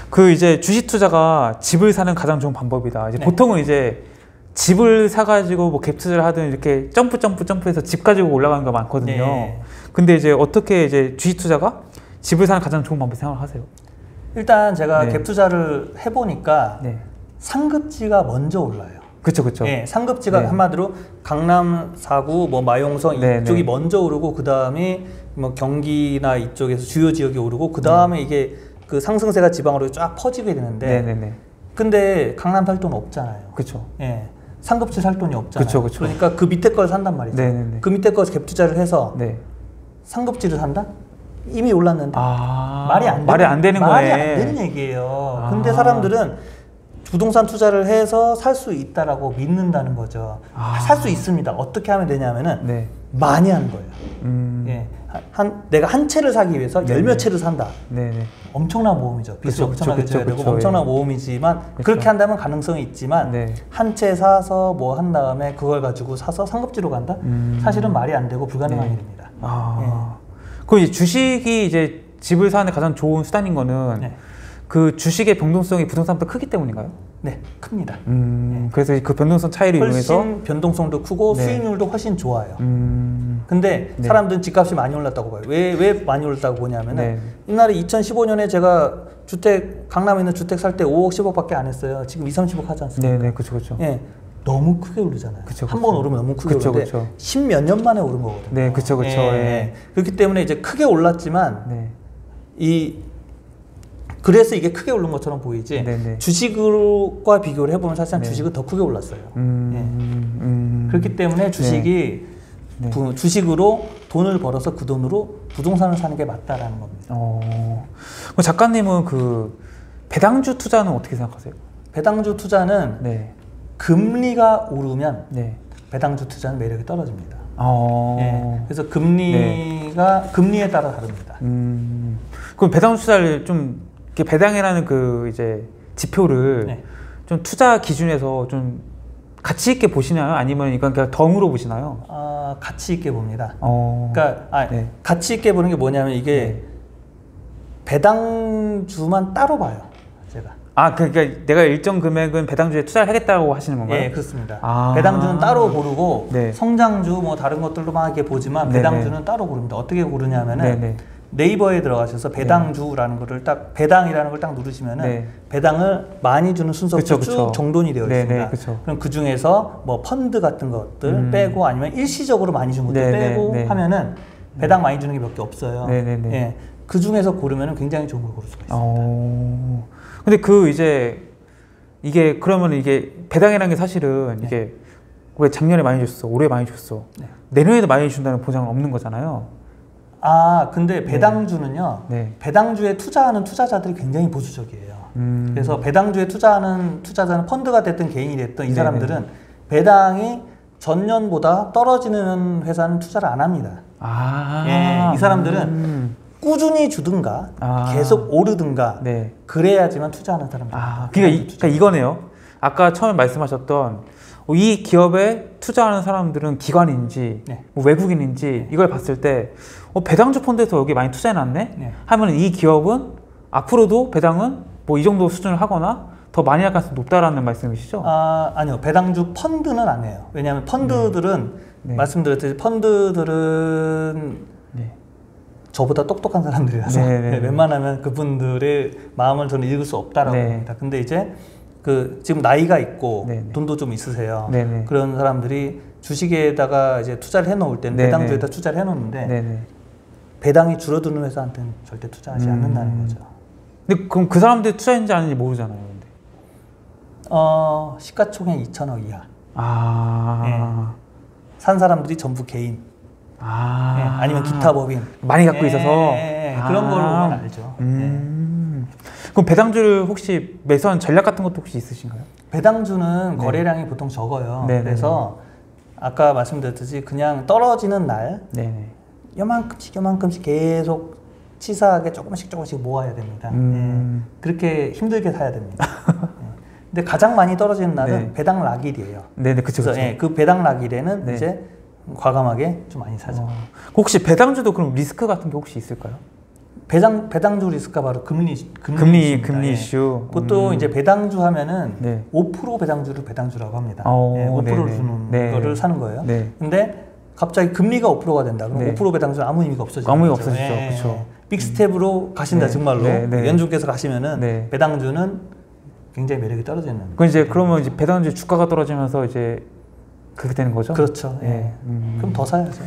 그 이제 주식 투자가 집을 사는 가장 좋은 방법이다. 이제 네. 보통은 이제 집을 사가지고 뭐 갭 투자를 하든 이렇게 점프해서 집 가지고 올라가는 거 많거든요. 네. 근데 이제 어떻게 이제 주식 투자가 집을 사는 가장 좋은 방법 생각을 하세요? 일단 제가 네. 갭 투자를 해보니까 네. 상급지가 먼저 올라요. 그쵸, 그쵸. 예, 상급지가 네. 한마디로 강남 4구, 뭐 마용성 네, 이쪽이 네. 먼저 오르고 그 다음에 뭐 경기나 이쪽에서 주요 지역이 오르고 그 다음에 이게 그 상승세가 지방으로 쫙 퍼지게 되는데, 네네네. 근데 강남 살 돈 없잖아요. 그쵸. 예, 상급지 살 돈이 없잖아요. 그쵸, 그쵸. 그러니까 그 밑에 걸 산단 말이죠. 네네네. 그 밑에 거 갭 투자를 해서 네. 상급지를 산다? 이미 올랐는데 말이 안 되는 거네. 말이 안 되는 얘기예요. 근데 사람들은 부동산 투자를 해서 살 수 있다라고 믿는다는 거죠. 살 수 있습니다. 어떻게 하면 되냐면은 네. 많이 하는 거예요. 예. 내가 한 채를 사기 위해서 열 몇 채를 산다. 네네. 엄청난 모험이죠. 빚을 엄청나게 져야 되고 그쵸, 엄청난 예. 모험이지만 그쵸. 그렇게 한다면 가능성이 있지만 네. 한 채 사서 뭐 한 다음에 그걸 가지고 사서 상급지로 간다? 사실은 말이 안 되고 불가능한 네. 일입니다. 그럼 이제 주식이 이제 집을 사는 가장 좋은 수단인 거는 네. 그 주식의 변동성이 부동산보다 크기 때문인가요? 네, 큽니다. 그래서 그 변동성 차이를 이용해서 훨씬 변동성도 크고 네. 수익률도 훨씬 좋아요. 근데 네. 사람들은 집값이 많이 올랐다고 봐요. 왜 많이 올랐다고 보냐면은 네. 옛날에 2015년에 제가 강남에 있는 주택 살 때 5억 10억밖에 안 했어요. 지금 2, 30억 하지 않습니까? 네네, 그쵸. 예, 너무 크게 오르잖아요. 한 번 오르면 너무 크게 오르는데 10몇 년 만에 오른 거거든요. 네, 그쵸. 예. 그렇기 때문에 이제 크게 올랐지만 네. 그래서 이게 크게 오른 것처럼 보이지 네네. 주식과 비교를 해보면 사실상 네. 주식은 더 크게 올랐어요. 그렇기 때문에 주식이 네. 주식으로 돈을 벌어서 그 돈으로 부동산을 사는 게 맞다라는 겁니다. 그럼 작가님은 그 배당주 투자는 어떻게 생각하세요? 배당주 투자는 네. 금리가 오르면 네. 배당주 투자는 매력이 떨어집니다. 그래서 네. 금리에 따라 다릅니다. 그럼 배당주 투자를 좀 이렇게 배당이라는 그 이제 지표를 네. 좀 투자 기준에서 좀 가치 있게 보시나요? 아니면 이건 그냥 덩으로 보시나요? 가치 있게 봅니다. 그러니까 네. 가치 있게 보는 게 뭐냐면 이게 네. 배당주만 따로 봐요. 제가. 그러니까 내가 일정 금액은 배당주에 투자를 하겠다고 하시는 건가요? 네, 그렇습니다. 배당주는 따로 고르고 네. 성장주 뭐 다른 것들도 막 이렇게 보지만 네네. 배당주는 따로 고릅니다. 어떻게 고르냐면은 네네. 네이버에 들어가셔서 배당주라는 거를 배당이라는 걸 딱 누르시면은 네. 배당을 많이 주는 순서가 쭉 정돈이 되어 있습니다. 네네, 그쵸. 그럼 그 중에서 뭐 펀드 같은 것들 빼고 아니면 일시적으로 많이 준 것들 네네, 빼고 네. 하면은 배당 많이 주는 게 몇 개 없어요. 네네네. 예. 그 중에서 고르면은 굉장히 좋은 걸 고를 수가 있습니다. 근데 이게 그러면 이게 배당이라는 게 사실은 이게 왜 작년에 많이 줬어, 올해 많이 줬어, 내년에도 많이 준다는 보장은 없는 거잖아요. 근데 배당주는요. 네. 배당주에 투자하는 투자자들이 굉장히 보수적이에요. 그래서 배당주에 투자하는 투자자는 펀드가 됐든 개인이 됐든 이 사람들은 배당이 전년보다 떨어지는 회사는 투자를 안 합니다. 이 사람들은 꾸준히 주든가 계속 오르든가 네. 그래야지만 투자하는 사람입니다. 그러니까 이거네요. 아까 처음에 말씀하셨던 이 기업에 투자하는 사람들은 기관인지 뭐 외국인인지 이걸 봤을 때 배당주 펀드에서 여기 많이 투자해놨네? 하면 이 기업은 앞으로도 배당은 뭐 이 정도 수준을 하거나 더 많이 할 가능성이 높다라는 말씀이시죠? 아니요. 배당주 펀드는 안 해요. 왜냐하면 펀드들은 말씀드렸듯이 펀드들은 저보다 똑똑한 사람들이라서 웬만하면 그분들의 마음을 저는 읽을 수 없다라고 봅니다. 근데 이제 지금 나이가 있고 돈도 좀 있으세요. 그런 사람들이 주식에다가 이제 투자를 해놓을 때는 배당주에다 투자를 해놓는데 배당이 줄어드는 회사한테는 절대 투자하지 않는다는 거죠. 근데 그럼 그 사람들이 투자했는지 아닌지 모르잖아요. 근데. 시가총액 2천억 이하. 산 사람들이 전부 개인. 아니면 기타 법인. 많이 갖고 있어서. 그런 걸로 보면 알죠. 그럼 배당주를 혹시 매수한 전략 같은 것도 혹시 있으신가요? 배당주는 거래량이 보통 적어요. 그래서 아까 말씀드렸듯이 그냥 떨어지는 날 요만큼씩 계속 치사하게 조금씩 모아야 됩니다. 그렇게 힘들게 사야 됩니다. 근데 가장 많이 떨어지는 날은 배당 락일이에요. 그쵸. 그래서 그 배당 락일에는 이제 과감하게 좀 많이 사죠. 혹시 배당주도 그럼 리스크 같은 게 혹시 있을까요? 배당주 리스크가 바로 금리 이슈. 그것도 이제 배당주 하면은 5% 배당주라고 합니다. 5%를 주는 거를 사는 거예요. 근데 갑자기 금리가 5%가 된다. 그럼 5% 배당주는 아무 의미가 없어지죠. 아무 의미 없어지죠. 그렇죠. 빅스텝으로 가신다 정말로. 연준께서 가시면은 배당주는 굉장히 매력이 떨어지는. 그러면 이제 배당주 주가가 떨어지면서 이제 그렇게 되는 거죠? 그렇죠. 그럼 더 사야죠.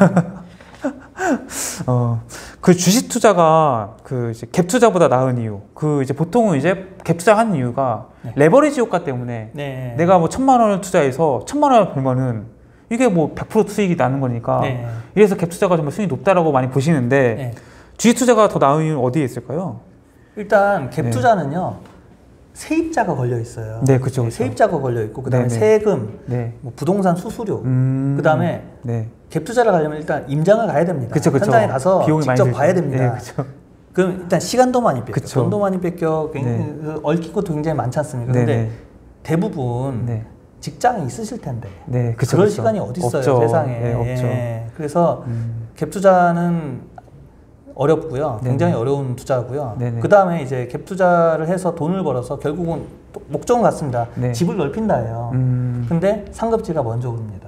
그 주식 투자가 그 이제 갭 투자보다 나은 이유. 그 이제 보통은 이제 갭 투자하는 이유가 레버리지 효과 때문에 내가 뭐 1,000만 원을 투자해서 1,000만 원을 벌면은 이게 뭐 100% 수익이 나는 거니까. 이래서 갭 투자가 정말 수익이 높다라고 많이 보시는데 주식 투자가 더 나은 이유는 어디에 있을까요? 일단 갭 투자는요. 세입자가 걸려 있어요. 그렇죠. 세입자가 걸려 있고 그다음에 세금, 뭐 부동산 수수료, 그다음에 갭 투자를 가려면 일단 임장을 가야 됩니다. 현장에 가서 직접 봐야 됩니다. 그럼 일단 시간도 많이 뺏겨, 돈도 많이 뺏겨, 얽힌 것도 굉장히 많지 않습니까? 근데 대부분 직장이 있으실 텐데 그럴 시간이 어디 있어요, 세상에. 없죠. 그래서 갭 투자는 어렵고요. 굉장히 어려운 투자고요. 그 다음에 이제 갭 투자를 해서 돈을 벌어서 결국은 목적은 같습니다. 집을 넓힌다예요. 근데 상급지가 먼저 오릅니다.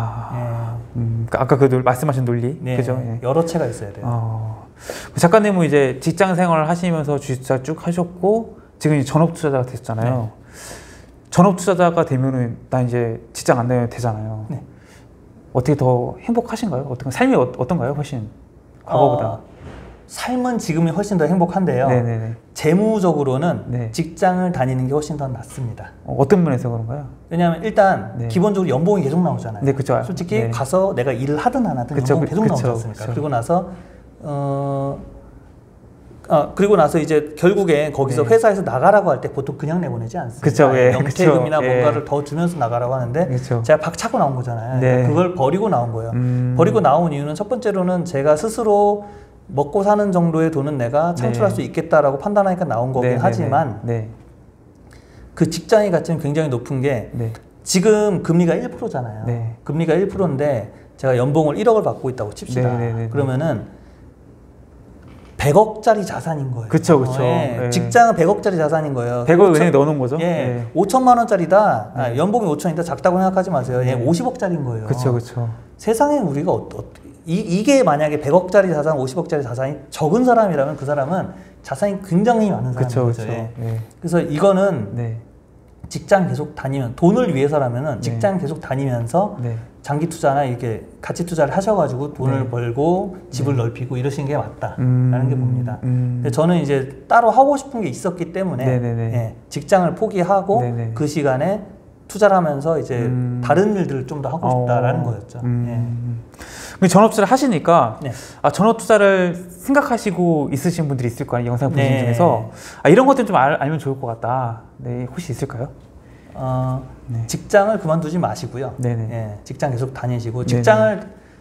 아까 그 말씀하신 논리, 그죠? 여러 채가 있어야 돼요. 작가님은 이제 직장 생활을 하시면서 주식 투자 쭉 하셨고 지금 이제 전업 투자자가 됐잖아요. 전업 투자자가 되면은 나 이제 직장 안 다녀도 되잖아요. 어떻게 더 행복하신가요? 삶이 어떤가요? 훨씬 과거보다? 삶은 지금이 훨씬 더 행복한데요. 재무적으로는 직장을 다니는 게 훨씬 더 낫습니다. 어떤 면에서 그런가요? 왜냐하면 일단 기본적으로 연봉이 계속 나오잖아요. 그쵸. 솔직히 가서 내가 일을 하든 안 하든 연봉이 계속 나오지 않습니까? 그리고 나서 이제 결국에 거기서 회사에서 나가라고 할 때 보통 그냥 내보내지 않습니다. 영퇴금이나 뭔가를 더 주면서 나가라고 하는데 제가 박차고 나온 거잖아요. 그걸 버리고 나온 거예요. 버리고 나온 이유는 첫 번째로는 제가 스스로 먹고 사는 정도의 돈은 내가 창출할 수 있겠다라고 판단하니까 나온 거긴 하지만 그 직장의 가치는 굉장히 높은 게 지금 금리가 1%잖아요. 금리가 1%인데 제가 연봉을 1억을 받고 있다고 칩시다. 그러면은 100억짜리 자산인 거예요. 그렇죠. 직장은 100억짜리 자산인 거예요. 100억 은행에 넣어놓은 거죠. 5천만 원짜리다. 연봉이 5천이다. 작다고 생각하지 마세요. 50억짜리인 거예요. 그렇죠. 세상에 우리가 이게 만약에 100억짜리 자산, 50억짜리 자산이 적은 사람이라면 그 사람은 자산이 굉장히 많은 사람인 거죠. 그래서 이거는 직장 계속 다니면 돈을 위해서라면은 직장 계속 다니면서 장기 투자나 이렇게 가치 투자를 하셔가지고 돈을 벌고 집을 넓히고 이러시는 게 맞다라는 게 봅니다. 근데 저는 이제 따로 하고 싶은 게 있었기 때문에 직장을 포기하고 그 시간에 투자를 하면서 이제 다른 일들을 좀 더 하고 싶다라는 거였죠. 전업 투자를 하시니까 전업 투자를 생각하시고 있으신 분들이 있을 거 아니에요. 영상 보신 중에서 이런 것들 좀 알면 좋을 것 같다. 혹시 있을까요? 직장을 그만두지 마시고요. 직장 계속 다니시고 직장을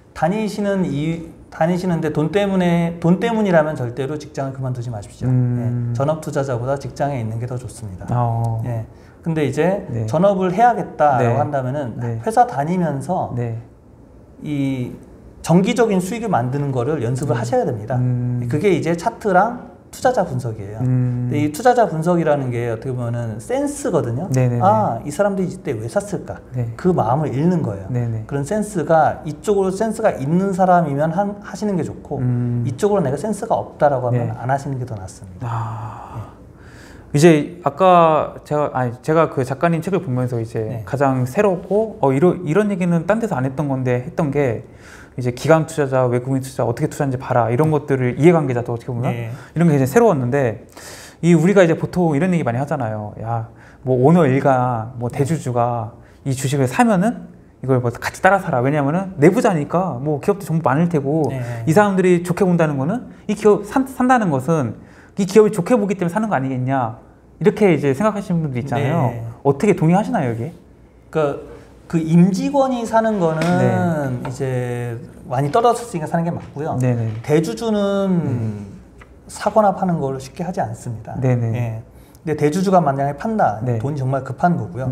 다니시는데 돈 때문이라면 절대로 직장을 그만두지 마십시오. 전업 투자자보다 직장에 있는 게 더 좋습니다. 근데 이제 전업을 해야겠다라고 한다면은 회사 다니면서 이 정기적인 수익을 만드는 거를 연습을 하셔야 됩니다. 그게 이제 차트랑 투자자 분석이에요. 근데 이 투자자 분석이라는 게 어떻게 보면은 센스거든요. 이 사람들이 이때 왜 샀을까? 그 마음을 읽는 거예요. 그런 센스가 이쪽으로 센스가 있는 사람이면 하시는 게 좋고 이쪽으로 내가 센스가 없다라고 하면 안 하시는 게 더 낫습니다. 이제 아까 제가 그 작가님 책을 보면서 이제 가장 새롭고 이런 얘기는 딴 데서 안 했던 건데 했던 게 이제 기관 투자자, 외국인 투자 어떻게 투자하는지 봐라 이런 것들을 이해관계자도 어떻게 보면 이런 게 이제 새로웠는데 우리가 이제 보통 이런 얘기 많이 하잖아요. 뭐 오너 일가 뭐 대주주가 이 주식을 사면은 이걸 뭐 같이 따라 사라. 왜냐면은 내부자니까 뭐 기업도 정보 많을 테고 이 사람들이 좋게 본다는 거는 이 기업 산다는 것은 이 기업이 좋게 보기 때문에 사는 거 아니겠냐 이렇게 이제 생각하시는 분들 있잖아요. 어떻게 동의하시나요, 여기? 그 임직원이 사는 거는 이제 많이 떨어졌으니까 사는 게 맞고요. 대주주는 사거나 파는 걸 쉽게 하지 않습니다. 근데 대주주가 만약에 판다, 돈이 정말 급한 거고요.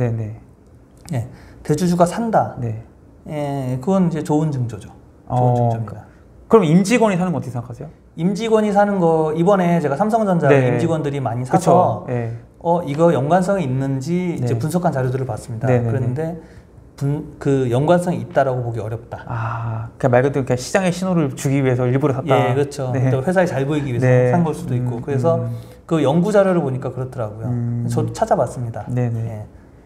대주주가 산다, 그건 이제 좋은 징조죠. 좋은 징조입니다. 그럼 임직원이 사는 건 어떻게 생각하세요? 임직원이 사는 거 이번에 제가 삼성전자 네. 임직원들이 많이 사서 네. 이거 연관성이 있는지 네. 이제 분석한 자료들을 봤습니다. 네, 네, 그런데 그 연관성이 있다라고 보기 어렵다. 그냥 말 그대로 그냥 시장에 신호를 주기 위해서 일부러 샀다. 예, 그렇죠. 네. 또 회사에 잘 보이기 위해서 네. 산 걸 수도 있고. 그래서 그 연구 자료를 보니까 그렇더라고요. 저도 찾아봤습니다. 네네. 예.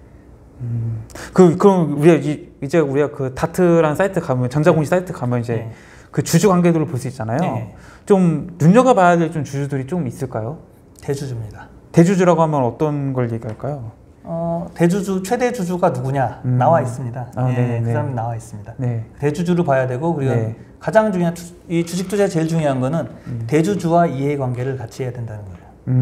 그럼 이제 우리가 그 다트라는 사이트 가면 전자공시 사이트 가면 이제 네. 그 주주 관계들을 볼 수 있잖아요. 네. 좀 눈여겨봐야 될 좀 주주들이 좀 있을까요? 대주주입니다. 대주주라고 하면 어떤 걸 얘기할까요? 대주주 최대 주주가 누구냐 나와 있습니다. 예, 그 사람이 나와 있습니다. 네. 대주주를 봐야 되고 그리고 네. 가장 중요한 이 주식 투자에 제일 중요한 거는 대주주와 이해관계를 같이 해야 된다는 거예요.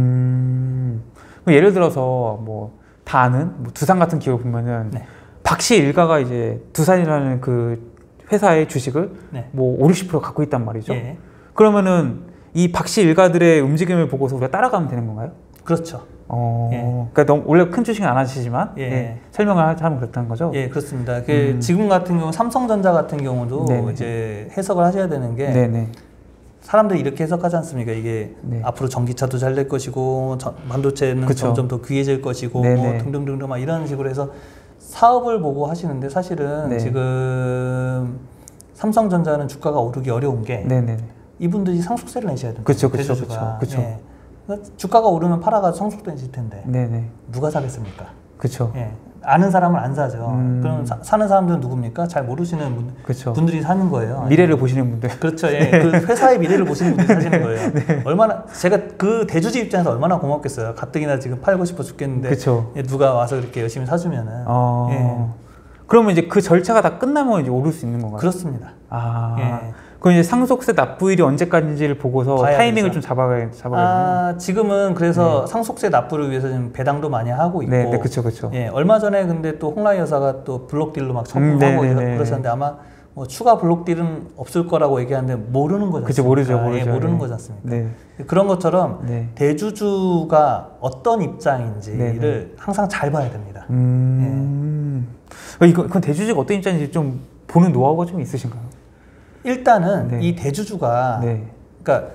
그럼 예를 들어서 뭐 다 아는 뭐 두산 같은 기업 보면은 네. 박씨 일가가 이제 두산이라는 그 회사의 주식을 네. 뭐 50, 60% 갖고 있단 말이죠. 예. 그러면은 이 박씨 일가들의 움직임을 보고서 우리가 따라가면 되는 건가요? 그렇죠. 예. 그러니까 너무 원래 큰 주식은 안 하시지만 예. 설명을 하면 그렇다는 거죠. 예, 그렇습니다. 지금 같은 경우 삼성전자 같은 경우도 네네. 이제 해석을 하셔야 되는 게 네네. 사람들이 이렇게 해석하지 않습니까? 이게 네. 앞으로 전기차도 잘 될 것이고 반도체는 그쵸. 점점 더 귀해질 것이고 네네. 뭐 등등등등 막 이런 식으로 해서 사업을 보고 하시는데 사실은 네. 지금 삼성전자는 주가가 오르기 어려운 게 네네. 이분들이 상속세를 내셔야 됩니다. 그쵸. 대주주가. 그쵸. 예. 그러니까 주가가 오르면 팔아가지고 상속세 내실 텐데 네네. 누가 사겠습니까? 그쵸. 예. 아는 사람은 안 사죠. 그럼 사는 사람들은 누굽니까? 잘 모르시는 그쵸. 분들이 사는 거예요. 미래를 보시는 분들. 그렇죠. 예. 그 회사의 미래를 보시는 분들이 사시는 거예요. 얼마나 제가 그 대주주 입장에서 얼마나 고맙겠어요. 가뜩이나 지금 팔고 싶어 죽겠는데 그쵸. 예, 누가 와서 이렇게 열심히 사주면은. 예. 그러면 이제 그 절차가 다 끝나면 이제 오를 수 있는 건가요? 그렇습니다. 예. 그럼 이제 상속세 납부일이 언제까지인지를 보고서 타이밍을 좀 잡아가야겠네요. 지금은 그래서 상속세 납부를 위해서 지금 배당도 많이 하고 있고. 네, 그렇죠. 예, 얼마 전에 근데 또 홍라이 여사가 또 블록딜로 막 청구하고 그러셨는데 아마 뭐 추가 블록딜은 없을 거라고 얘기하는데 모르는 거죠. 그렇죠, 모르죠. 예, 모르는 거지 않습니까? 네. 그런 것처럼 네. 대주주가 어떤 입장인지를 네네. 항상 잘 봐야 됩니다. 그건 대주주가 어떤 입장인지 좀 보는 노하우가 좀 있으신가요? 일단은 네. 이 대주주가 네. 그러니까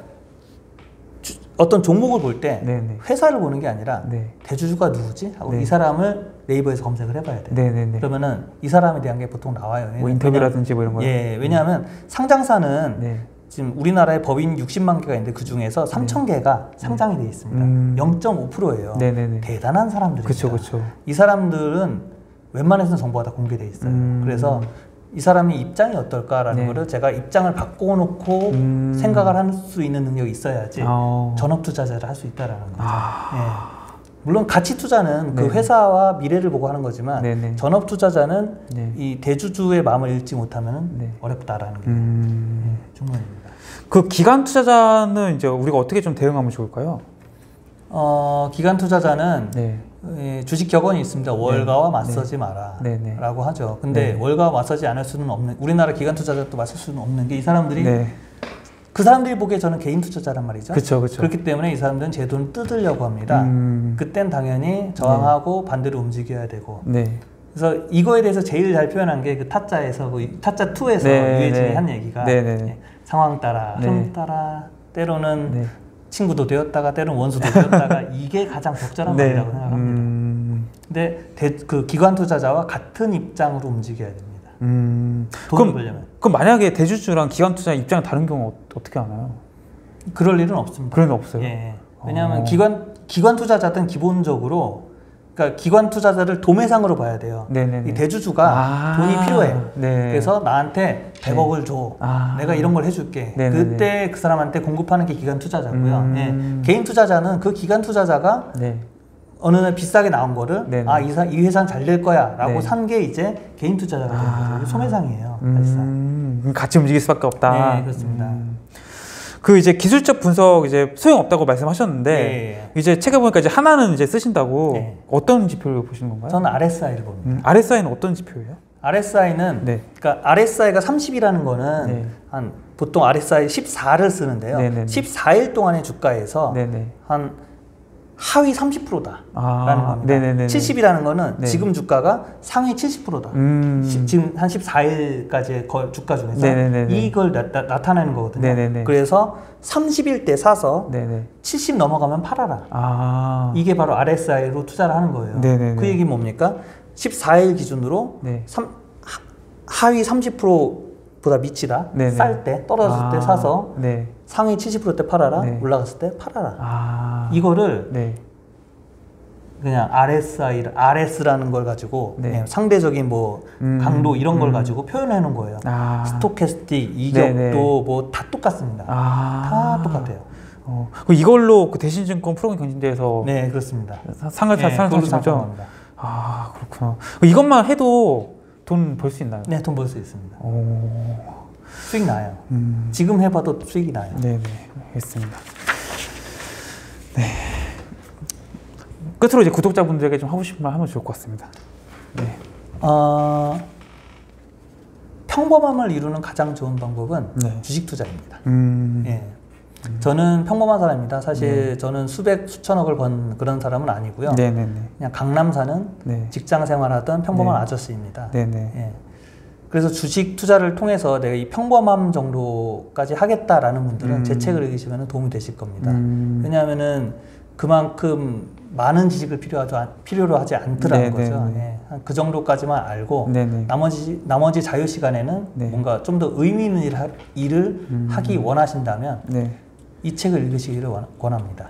어떤 종목을 볼 때 네네. 회사를 보는 게 아니라 네. 대주주가 누구지? 하고 네. 이 사람을 네이버에서 검색을 해봐야 돼요. 네네네. 그러면은 이 사람에 대한 게 보통 나와요. 뭐 인터뷰라든지 뭐 이런 거. 예, 왜냐하면 상장사는 네. 지금 우리나라에 법인 60만 개가 있는데 그 중에서 3천 개가 상장이 되어 있습니다. 0.5%예요. 네네네. 대단한 사람들입니다. 그렇죠, 그렇죠. 이 사람들은 웬만해서는 정보가 다 공개돼 있어요. 그래서 이 사람이 입장이 어떨까라는 네. 거를 제가 입장을 바꿔놓고 생각을 할 수 있는 능력이 있어야지 전업 투자자를 할 수 있다라는 거죠. 예. 물론 가치 투자는 그 회사와 미래를 보고 하는 거지만 네네. 전업 투자자는 네. 이 대주주의 마음을 읽지 못하면 네. 어렵다라는 게 중론입니다. 그 기관 투자자는 이제 우리가 어떻게 좀 대응하면 좋을까요? 기관 투자자는 네. 주식 격언이 있습니다. 월가와 네. 맞서지 마라 네. 라고 하죠. 근데 네. 월가와 맞서지 않을 수는 없는, 우리나라 기관 투자자도 맞설 수는 없는 게 이 사람들이 네. 그 사람들이 보기에 저는 개인 투자자란 말이죠. 그쵸. 그렇기 때문에 이 사람들은 제 돈을 뜯으려고 합니다. 그땐 당연히 저항하고 반대로 움직여야 되고. 네. 그래서 이거에 대해서 제일 잘 표현한 게 그 타짜에서 타짜 2에서 유해진이 한 얘기가 상황 따라 흐름 따라 때로는 친구도 되었다가 때로는 원수도 되었다가 이게 가장 적절한 말이라고 생각합니다. 근데 그 기관 투자자와 같은 입장으로 움직여야 됩니다. 돈을 벌려면. 그럼 만약에 대주주랑 기관 투자 입장이 다른 경우 어떻게 하나요? 그럴 일은 없습니다. 그런 일 없어요? 예. 왜냐하면 기관 투자자든 기본적으로 그러니까 기관 투자자를 도매상으로 봐야 돼요. 이 대주주가 돈이 필요해요. 그래서 나한테 100억을 줘. 내가 이런 걸 해줄게. 그때 그 사람한테 공급하는 게 기관 투자자고요. 개인 투자자는 그 기관 투자자가 어느 날 비싸게 나온 거를 이 회사는 잘 될 거야 라고 산 게 이제 개인 투자자가 되는 거죠. 소매상이에요. 사실상. 같이 움직일 수밖에 없다. 네, 그렇습니다. 그 이제 기술적 분석 이제 소용없다고 말씀하셨는데 이제 책에 보니까 이제 하나는 이제 쓰신다고 어떤 지표를 보시는 건가요? 저는 RSI를 봅니다. RSI는 어떤 지표예요? RSI는 그러니까 RSI가 30이라는 거는 한 보통 RSI 14를 쓰는데요. 14일 동안의 주가에서 한 하위 30%다라는 겁니다. 네네네네. 70이라는 거는 네. 지금 주가가 상위 70%다. 지금 한 14일까지의 주가 중에서 네네네네. 이걸 나타내는 거거든요. 네네네. 그래서 30일 때 사서 네네. 70 넘어가면 팔아라. 이게 바로 RSI로 투자를 하는 거예요. 네네네. 그 얘기는 뭡니까? 14일 기준으로 네. 하위 30%보다 밑이다. 쌀 때, 떨어졌을 때 사서 네. 상위 70%때 팔아라. 네. 올라갔을 때 팔아라. 이거를 네. 그냥 RS라는 걸 가지고 그냥 상대적인 뭐 강도 이런 걸 가지고 표현해 놓은 거예요. 스토캐스틱, 이격도 뭐 다 똑같습니다. 다 똑같아요. 이걸로 그 대신증권 프로그램 경진대회에서 네, 그렇습니다. 상을 타는 거죠? 그렇구나. 이것만 해도 돈 벌 수 있나요? 네, 돈 벌 수 있습니다. 수익 나요. 지금 해봐도 수익이 나요. 네네, 알겠습니다. 네. 끝으로 이제 구독자분들에게 좀 하고 싶은 말 하면 좋을 것 같습니다. 네. 평범함을 이루는 가장 좋은 방법은 주식 투자입니다. 예. 저는 평범한 사람입니다. 사실 저는 수천억을 번 그런 사람은 아니고요. 네네네. 그냥 강남 사는 직장 생활하던 평범한 아저씨입니다. 네네. 예. 그래서 주식 투자를 통해서 내가 이 평범함 정도까지 하겠다라는 분들은 제 책을 읽으시면 도움이 되실 겁니다. 왜냐하면은 그만큼 많은 지식을 필요로 하지 않더라는 거죠. 예. 그 정도까지만 알고 나머지 자유 시간에는 뭔가 좀 더 의미 있는 일을 하기 원하신다면 이 책을 읽으시기를 권합니다.